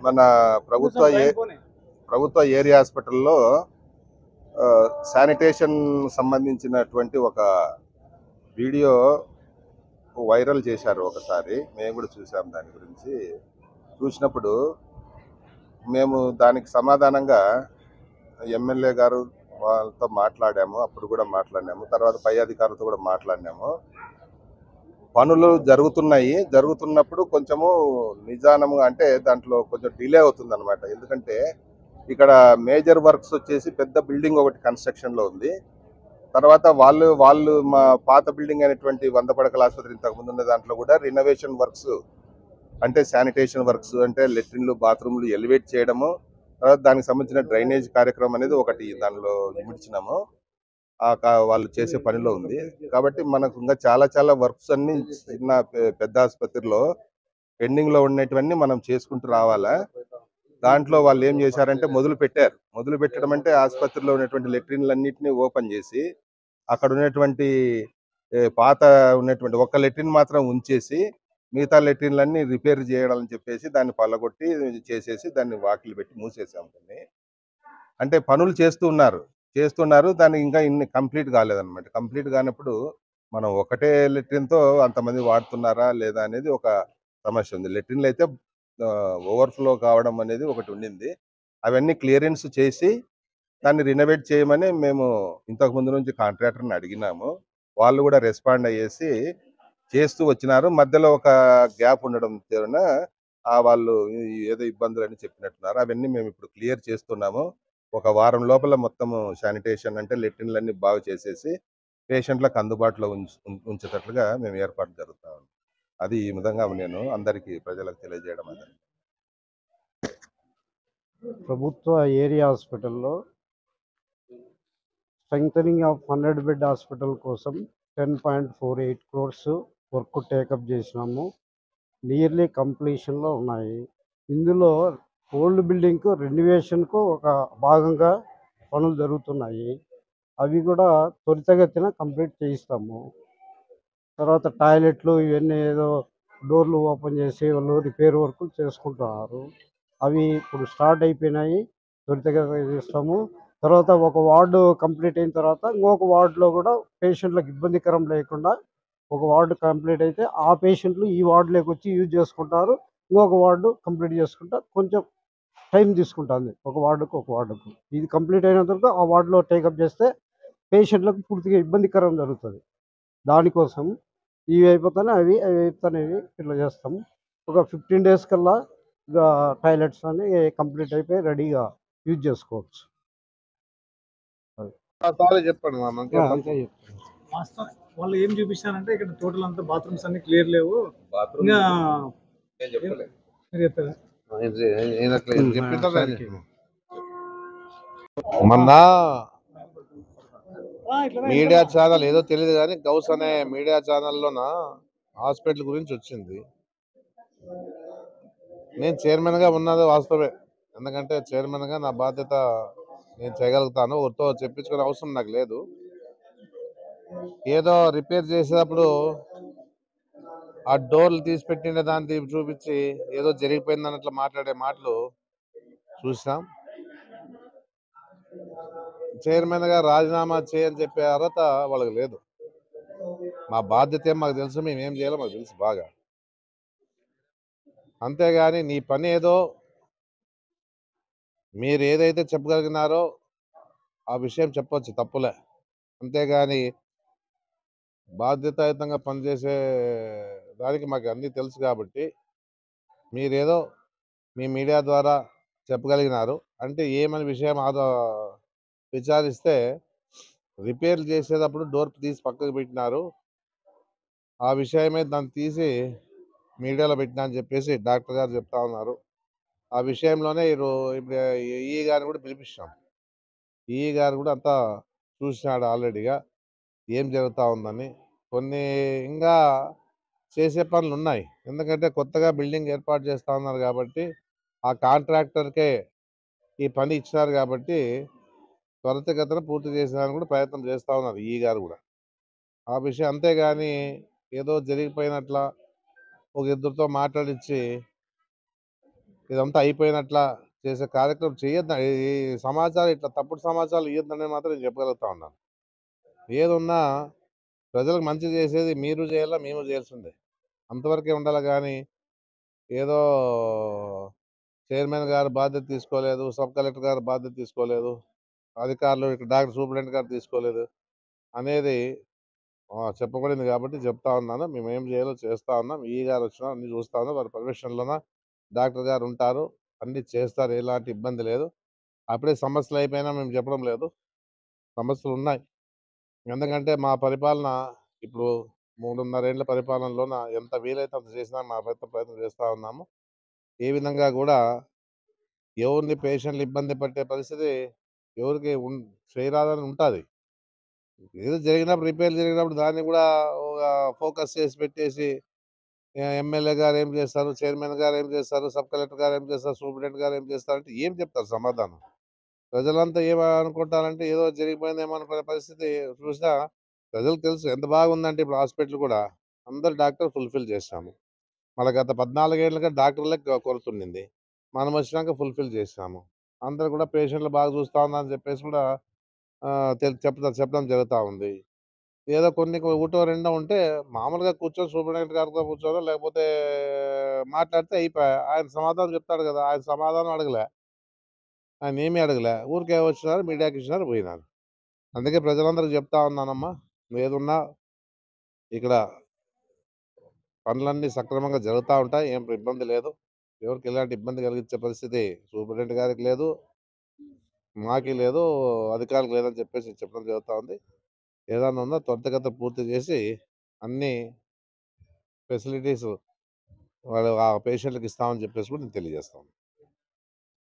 మన ప్రభుత్వ ఏరియా హాస్పిటల్లో శానిటేషన్ సంబంధించినటువంటి ఒక వీడియో వైరల్ చేశారు. ఒకసారి మేము కూడా చూసాం. దాని గురించి చూసినప్పుడు మేము దానికి సమాధానంగా ఎమ్మెల్యే గారు వాళ్ళతో మాట్లాడాము. అప్పుడు కూడా మాట్లాడినాము. తర్వాత పై అధికారులతో కూడా మాట్లాడినాము. పనులు జరుగుతున్నప్పుడు కొంచెము నిదానము, అంటే దాంట్లో కొంచెం డిలే అవుతుంది అనమాట. ఎందుకంటే ఇక్కడ మేజర్ వర్క్స్ వచ్చేసి పెద్ద బిల్డింగ్ ఒకటి కన్స్ట్రక్షన్ లో ఉంది. తర్వాత వాళ్ళు మా పాత బిల్డింగ్ అయినటువంటి 100 పడకల ఆసుపత్రి ఇంతకు ముందు ఉన్న దాంట్లో కూడా రినోవేషన్ వర్క్స్, అంటే శానిటేషన్ వర్క్స్, అంటే లెట్రిన్లు బాత్రూమ్లు ఎలివేట్ చేయడము, తర్వాత దానికి సంబంధించిన డ్రైనేజ్ కార్యక్రమం అనేది ఒకటి దానిలో ఇమిడ్చినాము. వాళ్ళు చేసే పనిలో ఉంది. కాబట్టి మనకు ఇంకా చాలా వర్క్స్ అన్ని చిన్న పెద్ద ఆసుపత్రిలో పెండింగ్ లో ఉన్నటువన్నీ మనం చేసుకుంటూ రావాలా. దాంట్లో వాళ్ళు ఏం చేశారంటే మొదలు పెట్టడం అంటే ఆసుపత్రిలో ఉన్నటువంటి లెట్రిన్లన్నింటినీ ఓపెన్ చేసి అక్కడ ఉన్నటువంటి పాత ఉన్నటువంటి ఒక్క లెట్రిన్ మాత్రం ఉంచేసి మిగతా లెట్రిన్లన్నీ రిపేర్ చేయాలని చెప్పేసి దాన్ని పల్లగొట్టి చేసేసి దాన్ని వాకిలు పెట్టి మూసేసాం. అంటే పనులు చేస్తున్నారు. దానికి ఇంకా ఇన్ని కంప్లీట్ కాలేదన్నమాట. కంప్లీట్ కానప్పుడు మనం ఒకటే లెట్రిన్తో అంతమంది వాడుతున్నారా లేదా అనేది ఒక సమస్య ఉంది. లెట్రిన్లు అయితే ఓవర్ఫ్లో కావడం అనేది ఒకటి ఉండింది. అవన్నీ క్లియరెన్స్ చేసి దాన్ని రినోవేట్ చేయమని మేము ఇంతకు ముందు నుంచి కాంట్రాక్టర్ని అడిగినాము. వాళ్ళు కూడా రెస్పాండ్ అయ్యేసి చేస్తూ వచ్చినారు. మధ్యలో ఒక గ్యాప్ ఉండడం వలన వాళ్ళు ఏదో ఇబ్బందులు అని చెప్పినట్టున్నారు. అవన్నీ మేము ఇప్పుడు క్లియర్ చేస్తున్నాము. ఒక వారం లోపల మొత్తము శానిటేషన్ అంటే లెట్రిన్లన్నీ బాగు చేసేసి పేషెంట్లకు అందుబాటులో ఉంచేటట్లుగా మేము ఏర్పాటు జరుగుతాం. అది ఈ విధంగా నేను అందరికీ ప్రజలకు తెలియజేయడం అదే. ప్రభుత్వ ఏరియా హాస్పిటల్లో స్ట్రెంగ్థనింగ్ ఆఫ్ 100 బెడ్ హాస్పిటల్ కోసం 10.48 crores వర్క్ టేకప్ చేసినాము. నియర్లీ కంప్లీషన్లో ఉన్నాయి. ఇందులో ఓల్డ్ బిల్డింగ్కు రెన్యువేషన్కు ఒక భాగంగా పనులు జరుగుతున్నాయి. అవి కూడా త్వరితగతిన కంప్లీట్ చేయిస్తాము. తర్వాత టాయిలెట్లు ఇవన్నీ ఏదో డోర్లు ఓపెన్ చేసి వాళ్ళు రిపేర్ వర్క్ చేసుకుంటున్నారు. అవి ఇప్పుడు స్టార్ట్ అయిపోయినాయి. త్వరితగతిన చేస్తాము. తర్వాత ఒక వార్డు కంప్లీట్ అయిన తర్వాత ఇంకొక వార్డులో కూడా పేషెంట్లకు ఇబ్బందికరం లేకుండా ఒక వార్డు కంప్లీట్ అయితే ఆ పేషెంట్లు ఈ వార్డులోకి వచ్చి యూజ్ చేసుకుంటారు. ఇంకొక వార్డు కంప్లీట్ చేసుకుంటా కొంచెం టైం తీసుకుంటుంది ఒక వార్డుకు. ఇది కంప్లీట్ అయిన తర్వాత ఆ వార్డులో టేకప్ చేస్తే పేషెంట్లకు పూర్తిగా ఇబ్బందికరం జరుగుతుంది. దానికోసం ఇవి అయిపోతానే అవి అయిపోతానేవి ఇట్లా చేస్తాము. ఒక 15 days కల్లా టాయిలెట్స్ అని కంప్లీట్ అయిపోయి రెడీగా యూజ్ చేసుకోవచ్చు. చెప్పండి. వాళ్ళు ఏం చూపించారంటే ఇక్కడ టోటల్ అంతా బాత్రూమ్స్ అన్ని క్లియర్ లేవు. ఇంకా మొన్న మీడియా ఛానల్ ఏదో తెలియదు కానీ గౌస్ అనే మీడియా ఛానల్లోన హాస్పిటల్ గురించి వచ్చింది. నేను చైర్మన్ గా ఉన్నది వాస్తవమే. ఎందుకంటే చైర్మన్ గా నా బాధ్యత నేను చేయగలుగుతాను. ఎవరితో చెప్పించుకునే అవసరం నాకు లేదు. ఏదో రిపేర్ చేసేటప్పుడు ఆ డోర్లు తీసి పెట్టిన దాన్ని చూపించి ఏదో జరిగిపోయింది అన్నట్లు మాట్లాడే మాటలు చూసాం. చైర్మన్ గా రాజీనామా చేయని చెప్పే అర్హత వాళ్ళకి లేదు. మా బాధ్యత ఏం మాకు తెలుసు, మేము ఏం చేయాలో మాకు తెలుసు బాగా. అంతేగాని నీ పని ఏదో మీరు ఏదైతే చెప్పగలిగినారో ఆ విషయం చెప్పొచ్చు, తప్పులే. అంతేగాని బాధ్యతాయుతంగా పనిచేసే దానికి మాకు అన్నీ తెలుసు కాబట్టి మీరేదో మీ మీడియా ద్వారా చెప్పగలిగినారు అంటే ఏమని విషయం విచారిస్తే రిపేర్లు చేసేటప్పుడు డోర్ తీసి పక్కకు పెట్టినారు, ఆ విషయమే దాన్ని తీసి మీడియాలో పెట్టినా అని చెప్పేసి డాక్టర్ గారు చెప్తా ఉన్నారు. ఆ విషయంలోనే ఇప్పుడు ఈ గారిని కూడా పిలిపిస్తాం. ఈ గారు కూడా అంతా చూసినాడు ఆల్రెడీగా ఏం జరుగుతూ ఉందని. కొన్ని ఇంకా చేసే పనులు ఉన్నాయి. ఎందుకంటే కొత్తగా బిల్డింగ్ ఏర్పాటు చేస్తూ ఉన్నారు కాబట్టి ఆ కాంట్రాక్టర్కే ఈ పని ఇచ్చినారు కాబట్టి త్వరితగతిన పూర్తి చేసేదానికి కూడా ప్రయత్నం చేస్తూ ఉన్నారు ఈ గారు కూడా. ఆ విషయం అంతేగాని ఏదో జరిగిపోయినట్ల ఒక ఇద్దరితో మాట్లాడించి ఇదంతా అయిపోయినట్లా చేసే కార్యక్రమం చేయొద్దు. ఈ సమాచారం ఇట్లా తప్పుడు సమాచారాలు ఇయ్యొద్దని మాత్రం నేను చెప్పగలుగుతా ఉన్నాను. ఏదున్నా ప్రజలకు మంచి చేసేది మీరు చేయాలా, మేము చేయాల్సిందే. అంతవరకే ఉండాలి గానీ, ఏదో చైర్మన్ గారు బాధ్యత తీసుకోలేదు, సబ్ కలెక్టర్ గారు బాధ్యత తీసుకోలేదు, అధికారులు ఇక్కడ డాక్టర్ సూపరింటెండెంట్ గారు తీసుకోలేదు అనేది చెప్పబడింది కాబట్టి చెప్తా ఉన్నాను. మేమేం చేయాలో చేస్తా ఉన్నాం. ఈఈ గారు వచ్చినా అన్నీ చూస్తా ఉన్నాం. వారి పర్యవేక్షణలోన డాక్టర్ గారు ఉంటారు. అన్నీ చేస్తారు. ఎలాంటి ఇబ్బంది లేదు. అప్పుడే సమస్యలు అయిపోయినా మేము చెప్పడం లేదు. సమస్యలున్నాయి. ఎందుకంటే మా పరిపాలన ఇప్పుడు 3.5 ఏళ్ల పరిపాలనలోన ఎంత వీలైతే అంత చేసినా మా ప్రయత్నం చేస్తా ఉన్నాము. ఏ విధంగా గూడా ఎవరిని పేషెంట్‌లు ఇబ్బంది పెట్టే పరిస్థితి ఎవరికీ చేయరాదని ఉంటాది. ఏదో జరిగినప్పుడు రిపేర్ జరిగినప్పుడు దాన్ని గూడా ఒక ఫోకస్ చేసి పెట్టేసి ఎమ్మెల్యే గారు ఏం చేస్తారు? చైర్మన్ గారు ఏం చేస్తారు? సబ్ కలెక్టర్ గారు ఏం చేస్తారు? సూపరింటెండెంట్ గారు ఏం చేస్తారంటే ఏం చెప్తారు సమాధానం? ప్రజలంతా ఏమనుకుంటారంటే ఏదో జరిగిపోయిందేమో అనుకునే పరిస్థితి చూసినా ప్రజలకు తెలుసు ఎంత బాగుందంటే ఇప్పుడు హాస్పిటల్ కూడా అందరు డాక్టర్ ఫుల్‌ఫిల్ చేశాము. మళ్ళా గత 14 ఏళ్లుగా డాక్టర్‌లే కొరతుండింది. మనం వచ్చినాక ఫుల్‌ఫిల్ చేశాము. అందరూ కూడా పేషెంట్‌లు బాగా చూస్తా ఉన్నారని చెప్పేసి కూడా చెప్పడం జరుగుతా ఉంది. ఏదో కొన్ని ఒకటో రెండో ఉంటే మామూలుగా కూర్చొని సూపరింటెండెంట్ గారితో కూర్చోనో లేకపోతే మాట్లాడితే అయిపాయే. ఆయన సమాధానం చెప్తాడు గదా! ఆయన సమాధానం అడగలే. ఆయనేమి అడగలే. ఊరికే వచ్చినారు, మీడియాకి ఇచ్చినారు, పోయినారు. అందుకే ప్రజలందరికి చెప్తా ఉన్నానమ్మా, ఏదున్నా ఇక్కడ పనులన్నీ సక్రమంగా జరుగుతా ఉంటాయి. ఏం ఇబ్బంది లేదు. ఎవరికీ ఎలాంటి ఇబ్బంది కలిగించే పరిస్థితి సూపరింటెండెంట్ గారికి లేదు, మాకి లేదు, అధికారులకు లేదని చెప్పేసి చెప్పడం జరుగుతా ఉంది. ఏదన్నా ఉన్నా త్వరితగతిన పూర్తి చేసి అన్నీ ఫెసిలిటీస్ వాళ్ళు ఆ పేషెంట్‌లకి ఇస్తామని చెప్పేసి కూడా నేను తెలియజేస్తా ఉన్నాను.